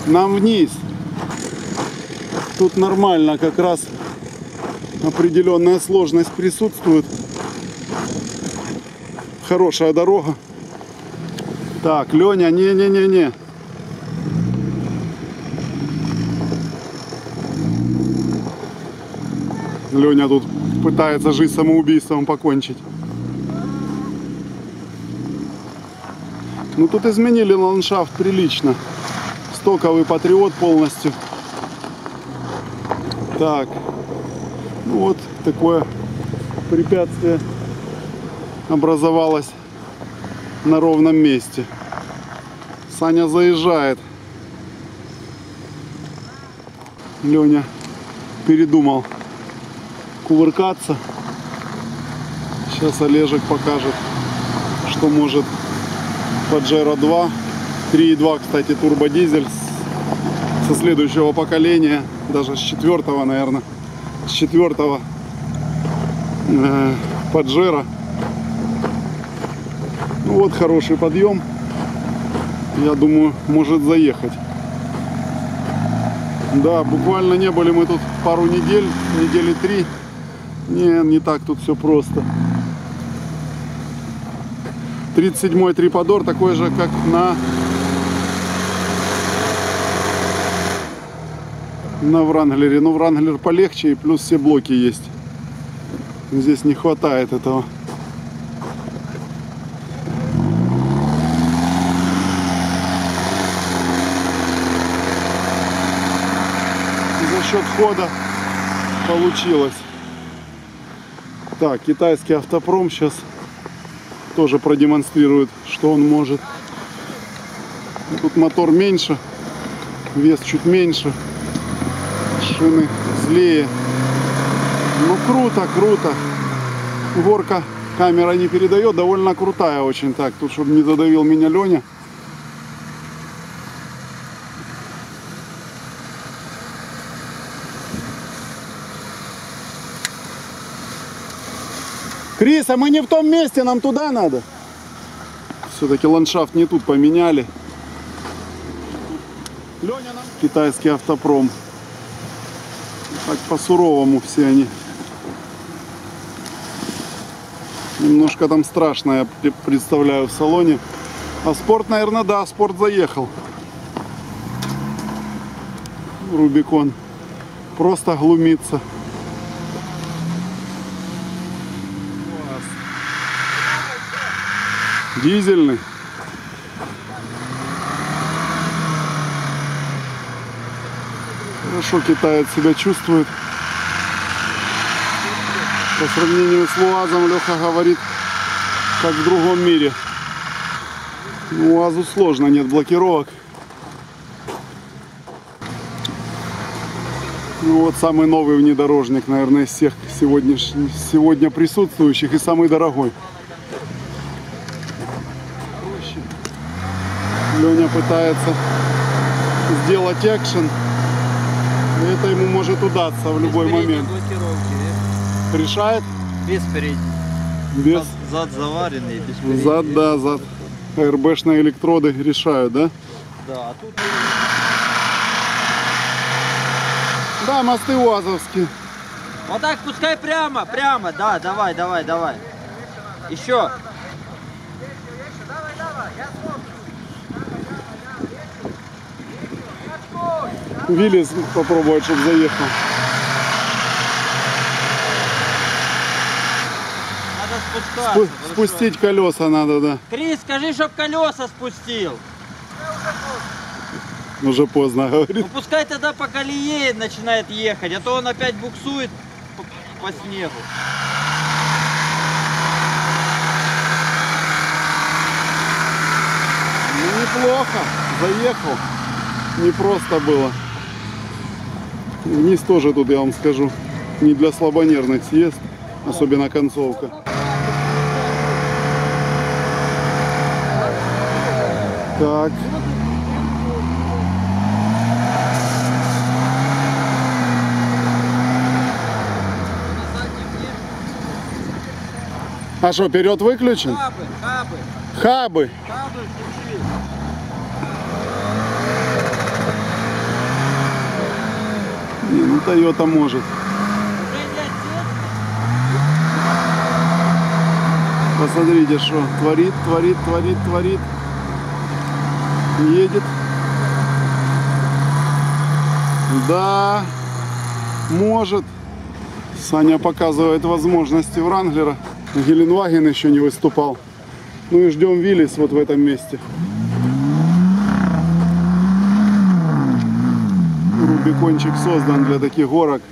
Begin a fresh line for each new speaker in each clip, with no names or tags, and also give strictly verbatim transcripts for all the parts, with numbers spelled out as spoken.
нам вниз. Тут нормально, как раз определенная сложность присутствует. Хорошая дорога. Так, Леня, не-не-не-не. Леня тут пытается жизнь самоубийством покончить. Ну тут изменили ландшафт прилично. Стоковый патриот полностью. Так. Ну вот такое препятствие образовалось на ровном месте. Саня заезжает. Леня передумал кувыркаться. Сейчас Олежек покажет, что может Паджеро два. три и два, кстати, турбодизель со следующего поколения, даже с четвертого, наверное, с четвертого Паджеро. Ну вот хороший подъем. Я думаю, может заехать. Да, буквально не были мы тут пару недель, недели три. Не, не так тут все просто. тридцать седьмой триподор такой же, как на на Вранглере. Но Вранглер полегче и плюс все блоки есть. Здесь не хватает этого. За счет хода получилось. Так, китайский автопром сейчас тоже продемонстрирует, что он может. Тут мотор меньше, вес чуть меньше, шины злее. Ну круто, круто. Горка камера не передает, довольно крутая очень. Так, тут чтобы не задавил меня Леня. Крис, а мы не в том месте, нам туда надо. Все-таки ландшафт не тут поменяли. Леня, нам... Китайский автопром. Так по-суровому все они. Немножко там страшно, я представляю, в салоне. А спорт, наверное, да, спорт заехал. Рубикон просто глумится. Дизельный. Хорошо китаец себя чувствует. По сравнению с УАЗом, Леха говорит, как в другом мире. УАЗу сложно, нет блокировок. Ну вот самый новый внедорожник, наверное, из всех сегодня, сегодня присутствующих и самый дорогой. Леня пытается сделать экшен. И это ему может удаться в любой момент. Решает?
Без передней.
Без?
Зад, зад заваренный, без передней.
Зад, да, зад. АРБшные электроды решают, да?
Да, а тут...
Да, мосты УАЗовские.
Вот так, пускай прямо, прямо. Да, давай, давай, давай. Еще.
Виллис попробовать, чтобы заехал.
Надо спускаться.
Спу спустить колеса надо, да.
Крис, скажи, чтоб колеса спустил.
Уже поздно, говорит.
Ну пускай тогда по колее начинает ехать, а то он опять буксует по, по снегу.
Ну неплохо, заехал. Не просто было. Вниз тоже тут, я вам скажу, не для слабонервных съезд, особенно концовка. Так. А что, вперед выключен?
Хабы, хабы.
Хабы.
Хабы включил.
Toyota может.
Уже не отец?
Посмотрите, что творит, творит, творит, творит. Едет. Да, может. Саня показывает возможности Вранглера. Геленваген еще не выступал. Ну и ждем Виллис вот в этом месте. Рубикончик создан для таких горок.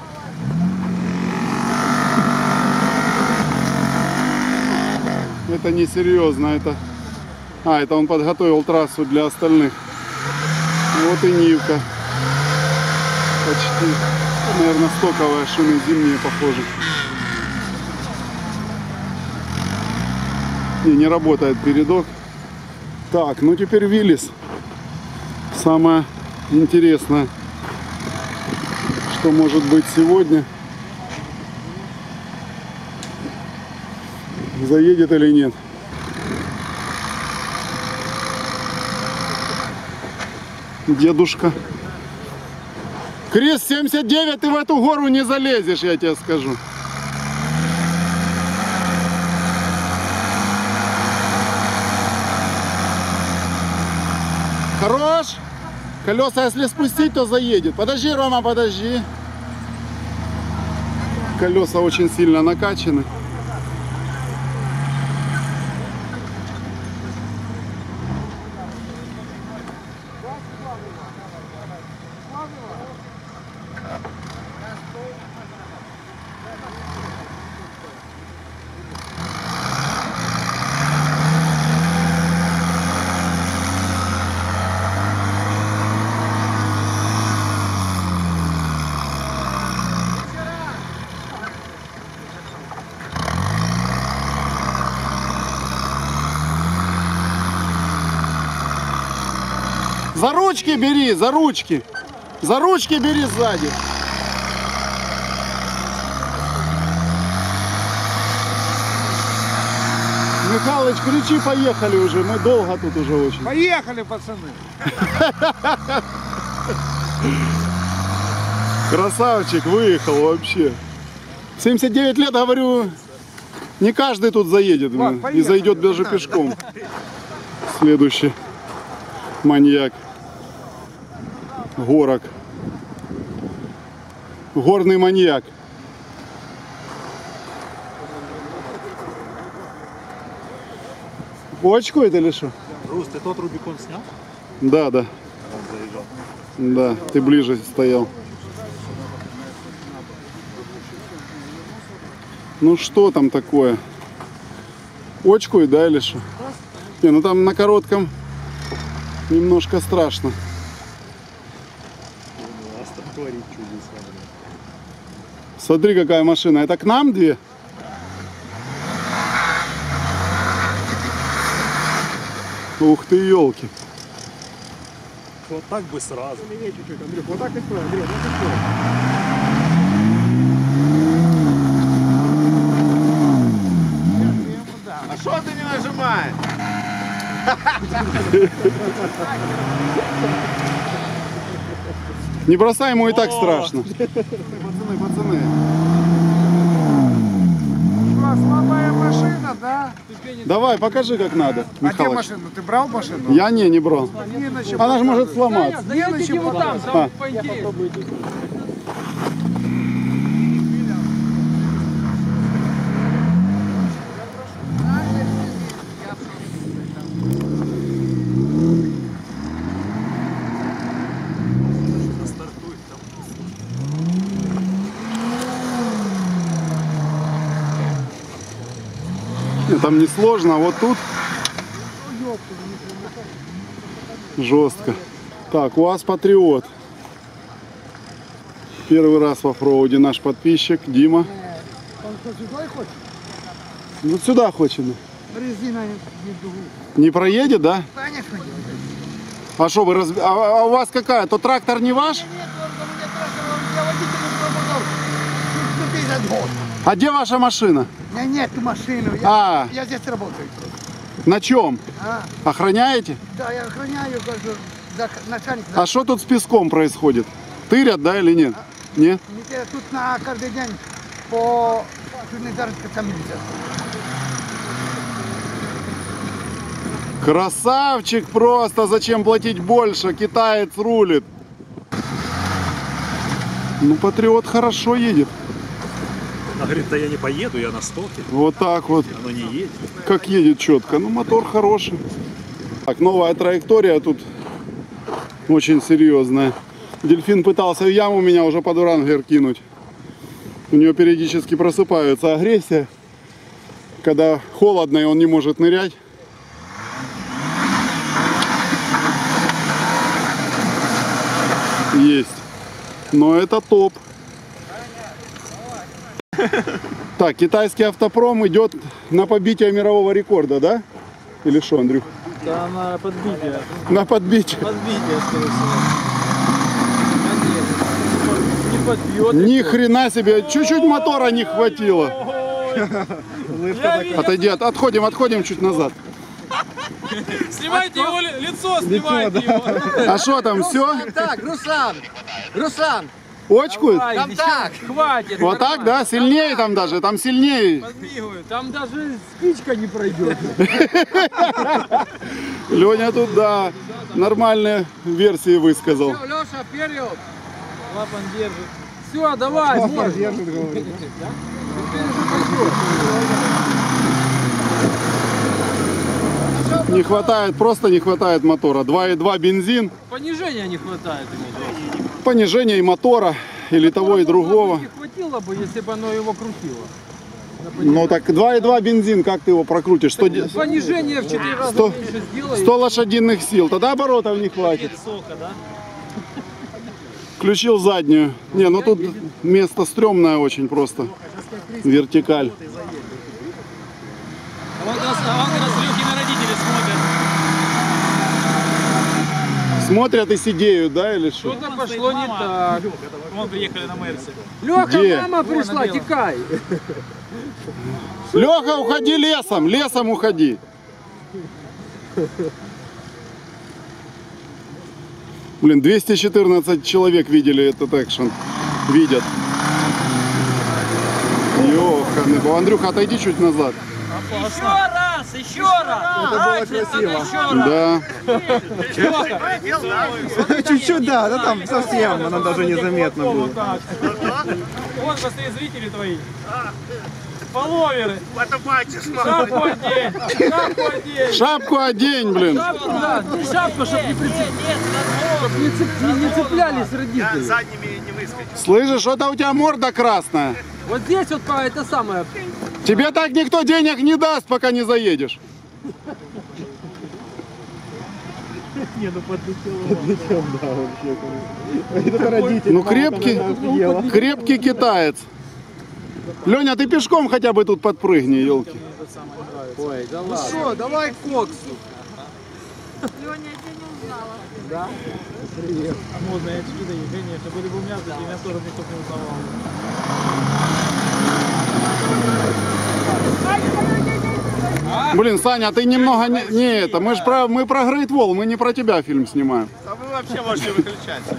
Это несерьезно, это... А, это он подготовил трассу для остальных. Вот и Нивка. Почти, наверное, стоковая, шины зимние, похоже. Не, не работает передок. Так, ну теперь Виллис. Самое интересное, что может быть сегодня. Заедет или нет. Дедушка. Крис, семьдесят девять, ты в эту гору не залезешь, я тебе скажу. Хорош. Колеса, если спустить, то заедет. Подожди, Рома, подожди. Колеса очень сильно накачаны. За ручки бери, за ручки. За ручки бери сзади. Михалыч, кричи, поехали уже. Мы долго тут уже очень.
Поехали, пацаны.
Красавчик, выехал вообще. семьдесят девять лет, говорю, не каждый тут заедет.
Ладно,
и
поехали.
зайдет даже пешком. Следующий маньяк. Горок. Горный маньяк. Очко это или что?
Рус, ты тот Рубикон снял?
Да, да.
Он заезжал.
Да, ты ближе стоял. Ну что там такое? Очкой, да, или что? Не, ну там на коротком немножко страшно.
У вас там творит чудеса.
Смотри, какая машина. Это к нам две? Ух ты, елки.
Вот так бы сразу.
Чуть-чуть, Андрюх, вот так и стой, Андрей, вот так и стой.
А что ты не нажимаешь?
Не бросай, ему и так
О!
страшно. Пацаны, пацаны.
Что, слабая машина, да?
Давай, покажи, как надо,
А где
Михалыч.
машину? Ты брал машину?
Я не, не брал.
Не на чем
Она же может
показывать.
сломаться.
Не на чем показывать.
А. Нет, там не сложно, а вот тут жестко. Так, УАЗ Патриот. Первый раз в оффроуде наш подписчик Дима.
Он что, сюда и хочет?
Вот сюда хочет.
Резина не дугу.
Не проедет, да?
Конечно, нет.
А что вы раз... а, а у вас какая? То трактор не ваш?
Нет, он у меня трактор, он для водителя пробовал сто пятьдесят год.
А где ваша машина?
У меня нет машины, я,
А.
я здесь работаю.
На чем?
А,
Охраняете?
да, я охраняю, как же, за- начальник.
А что тут с песком происходит? Тырят, да, или нет? Не?
Неделя тут на каждый день по железнодорожке там нельзя.
Красавчик просто, зачем платить больше? Китаец рулит. Ну, Патриот хорошо едет.
Она говорит, да я не поеду, я на стоке.
Вот так вот.
Оно не едет.
Как едет четко. Ну, мотор хороший. Так, новая траектория тут очень серьезная. Дельфин пытался в яму меня уже под урангер кинуть. У него периодически просыпается агрессия. Когда холодно и он не может нырять. Есть. Но это топ. Так, китайский автопром идет на побитие мирового рекорда, да? Или что, Андрюх?
Да, на подбитие.
На подбитие.
Подбитие, скорее всего. Не подбьет.
Ни хрена себе, чуть-чуть мотора не хватило. Отойди, от- отходим, отходим чуть назад.
Снимайте его ли- лицо, снимайте его.
А что там, все?
Так, Руслан! Руслан!
Очкует?
Там так!
Хватит.
Вот так, да? Сильнее там даже, там сильнее.
Подмигивают.
Там даже спичка не пройдет.
Леня тут, да, нормальные версии высказал.
Леша, вперед!
Клапан держит. Все, давай.
Не хватает, просто не хватает мотора. два и два бензин,
Понижения не хватает ему.
понижение и мотора, или того, и другого.
Не хватило бы, если бы оно его крутило.
Ну так два и два бензин, как ты его прокрутишь? сто, де-
Понижение в четыре раза
сто-
меньше сделай.
сто лошадиных сил, тогда оборотов не хватит.
Сока, да?
Включил заднюю. Не, ну тут место стрёмное очень просто. Вертикаль.
А вон нас, а вон нас Лехины родители смотрят.
Смотрят и сидеют, да, или что?
Что-то пошло не так.
Вон приехали на Мерсе.
Леха,
Где?
мама пришла,
дело.
текай.
Леха, уходи лесом, лесом уходи. Блин, двести четырнадцать человек видели этот экшен. Видят. Ёханый бал. Андрюха, отойди чуть назад.
Еще раз, еще раз. Это было красиво.
Да.
Чуть-чуть, да, да там совсем, оно даже незаметно было.
Вон быстрее зрители твои. Фолловеры. Шапку одень. Шапку одень.
Шапку одень, блин.
Шапку, да, шапку, чтобы не, прицеп... чтоб не, цеп- не- не цеплялись родители.
Слышишь, что-то у тебя морда красная.
Вот здесь вот по- это самое.
Тебе так никто денег не даст, пока не заедешь. Ну крепкий, крепкий китаец. Леня, ты пешком хотя бы тут подпрыгни, елки.
Ой, да ладно.
Что, давай к Фоксу.
Модные очки, да, конечно. Были бы у меня, такие, меня тоже никто не узнавал.
Блин, Саня, ты немного не, не это. Мы же про мы про Great Wall, мы не про тебя фильм снимаем.
А вы вообще можете выключаться.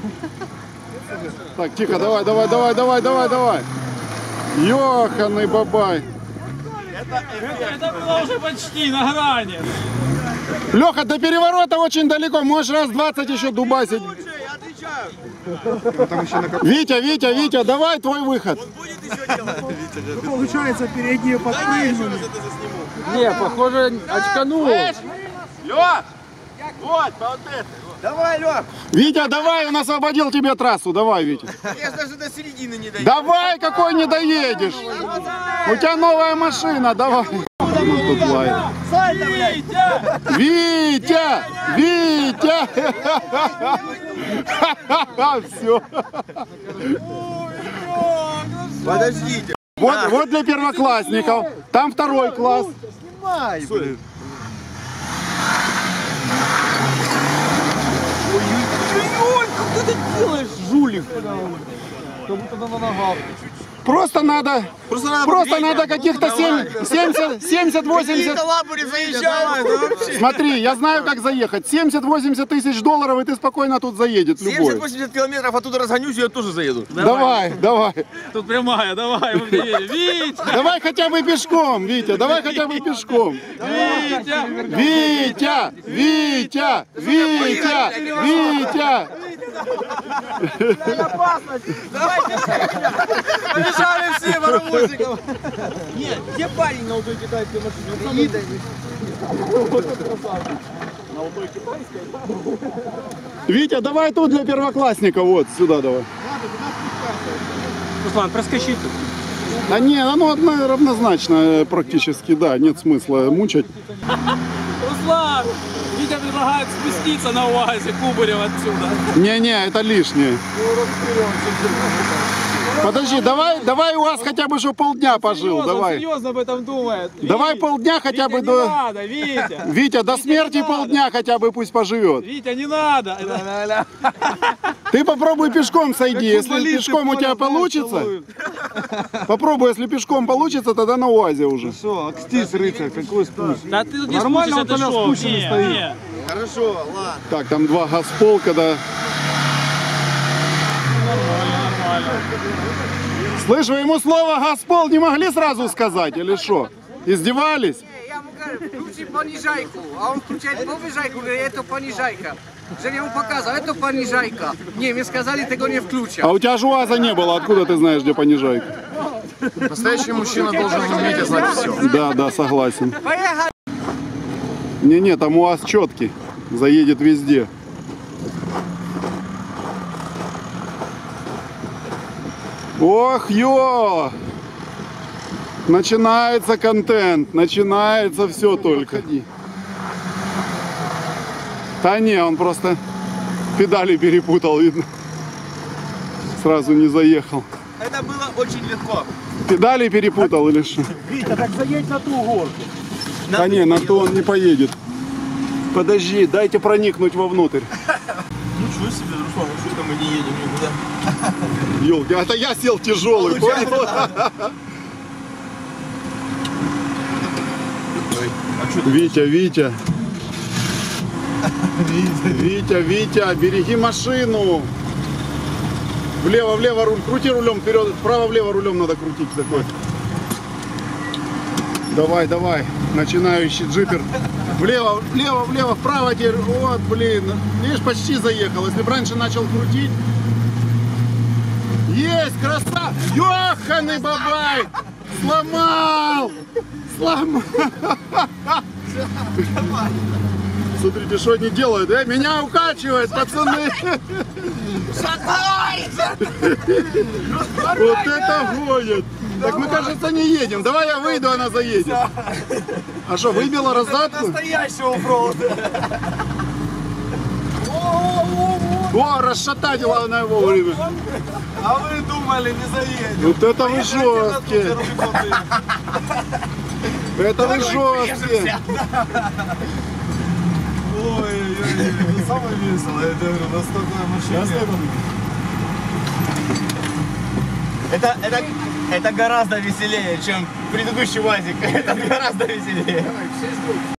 Так, тихо, давай, давай, давай, давай, давай, давай. Ёханый бабай.
Это, это было уже почти на грани.
Леха, до переворота очень далеко, можешь раз двадцать еще дубасить.
Я отвечаю.
Витя, Витя, Витя, давай твой выход.
Будет еще делать.
Получается, передние подпрыгнули.
Не, похоже, очканул.
Лёх! Вот, по вот это. Давай, Лёх!
Витя, давай, он освободил тебе трассу, давай, Витя.
Я даже до середины не дойду.
Давай, какой не доедешь. У тебя новая машина, давай. Тут лает. Витя! Витя! Все.
Подождите.
Вот, вот для первоклассников. Там второй класс.
Снимай, блин.
Ой, как ты это делаешь, жулик? Как будто на ногах.
Просто надо,
Просто надо,
просто
Витя,
надо каких-то семьдесят-восемьдесят.
лапури заезжают, да вообще.
Смотри, я знаю, как заехать. семьдесят-восемьдесят тысяч долларов, и ты спокойно тут заедет любой.
семьдесят-восемьдесят километров, оттуда разгонюсь, и я тоже заеду.
Давай, давай.
Тут прямая, давай, мы едем. Витя!
Давай хотя бы пешком, Витя, давай хотя бы пешком.
Витя!
Витя, Витя, Витя, Витя.
Побежали все паровозиком.
Нет, где парень на той китайской машине?
Витя, давай тут для первоклассника, вот сюда давай.
Руслан, проскочи тут.
А не, оно одно равнозначно э, практически, да, нет смысла мучать.
Руслан! Витя предлагает спуститься на УАЗе Кубарев отсюда.
Не-не, это лишнее. Подожди, давай, давай у вас хотя бы же полдня пожил,
Серьезно, он
давай.
серьезно об этом думает.
Давай
Витя,
полдня хотя
Витя,
бы
не
до...
надо, Витя!
Витя, до смерти
не надо.
полдня хотя бы пусть поживет.
Витя, не надо!
Ты попробуй пешком сойди, если пешком у тебя получится. Попробуй, если пешком получится, тогда на УАЗе уже.
Что, акстись, рыцарь, какой спуск?
Да ты тут не
Нормально
спустишься,
он
это
тогда
шоу.
спущенный
Не,
стоит.
не.
Хорошо, ладно.
Так, там два газполка, да. Слышь, вы ему слово «Газпол» не могли сразу сказать, или что? Издевались?
Я ему говорю, включи понижайку, а он включает повышайку, говорит, это понижайка. Я ему показал, это понижайка. Не, мне сказали, tego не включат.
А у тебя же УАЗа не было, откуда ты знаешь, где понижайка?
Настоящий мужчина должен уметь и знать все.
Да, да, согласен.
Поехали!
Не-не, там УАЗ четкий, заедет везде. Ох, ё! Начинается контент, начинается все только. Да не, он просто педали перепутал, видно. Сразу не заехал.
Это было очень легко.
Педали перепутал или что?
Витя, так заедь на ту горку.
Да не, на то он не поедет. Подожди, дайте проникнуть вовнутрь.
Ничего себе, Руслан, что это мы не едем никуда?
Ёлки, это я сел тяжелый, понял? Витя, Витя. Витя, Витя, береги машину. Влево, влево руль, крути рулем вперед, вправо, влево рулем надо крутить такой. Давай, давай, начинающий джипер. Влево, влево, влево, вправо теперь. Вот, блин. Видишь, почти заехал. Если бы раньше начал крутить. Есть, красава! Ёханый бабай! Сломал! Сломал! Смотрите, что они делают, э? Меня укачивает, пацаны! Вот это гонит! Так мы, кажется, не едем. Давай я выйду, она заедет. А что, выбила раздатку?
Настоящего провода.
О, расшататила она его вовремя.
А вы думали, не заедем.
Вот это вы жесткие. Это вы жесткие.
Ой-ой-ой, это самое веселое, я говорю, у нас такая машина. Это, это, это гораздо веселее, чем предыдущий УАЗик. Это гораздо веселее.